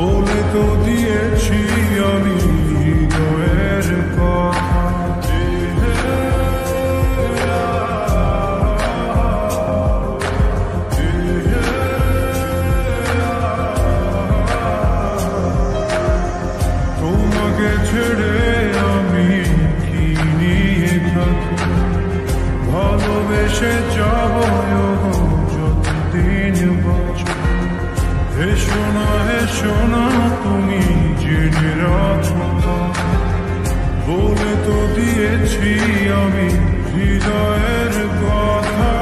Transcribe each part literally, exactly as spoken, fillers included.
বলে তো দিয়েছি আমি হৃদয়ের কথা। তোমাকে ছেড়ে আমি কি নিয়ে থাকি, ভালোবেসে যাব যতদিন বাঁচব। হেসো না হেসো না তুমি জেনে রাখো, বলে তো দিয়েছি আমি হৃদয়ের কথা।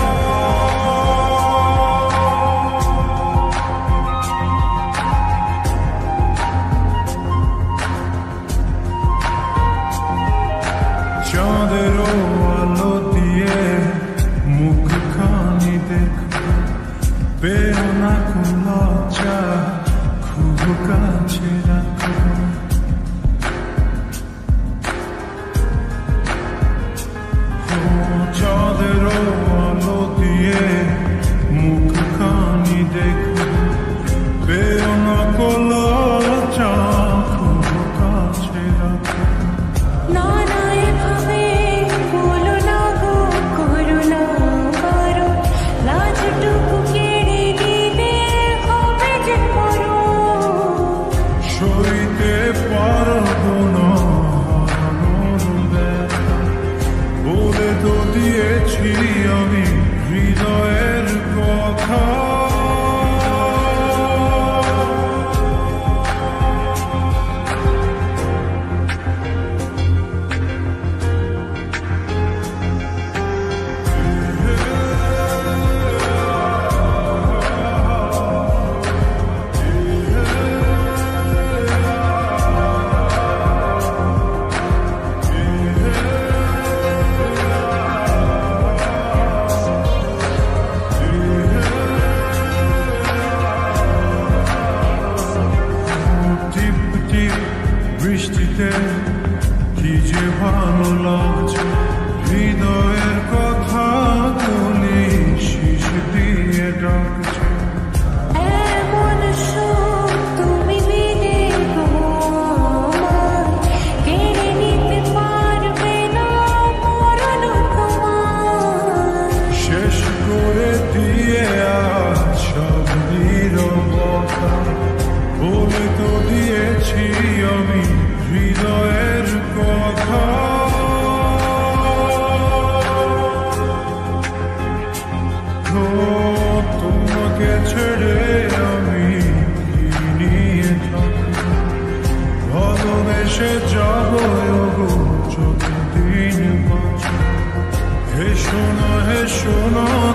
চাঁদেরও আলো দিয়ে মুখখানি দেখো, পেও না কোন লজ্জা, খুব কাছে রাখো। চাঁদেরও আলো দিয়ে মুখখানি দেখো, পেও না কোন লজ্জা, খুব কাছে রাখো। সইতে পারবো না বলে তো দিয়েছি আমি হৃদয়ের কথা। বৃষ্টিতে কি যে ভালো লাগছে, হৃদয়ের কথা বলি শিশ দিয়ে ডাকছে। এমন সুখ তুমি দিলে গো আমায়, কেড়ে নিতে পারবে না মরণ তোমার। শেষ করে দিয়ে আজ সব নীরবতা, বলে তো দিয়েছি আমি হৃদয়ের কথা। তোমাকে ছেড়ে আমি কি নিয়ে থাকি, ভালোবেসে যাব যতদিন বাঁচব। হেসো না হেসো না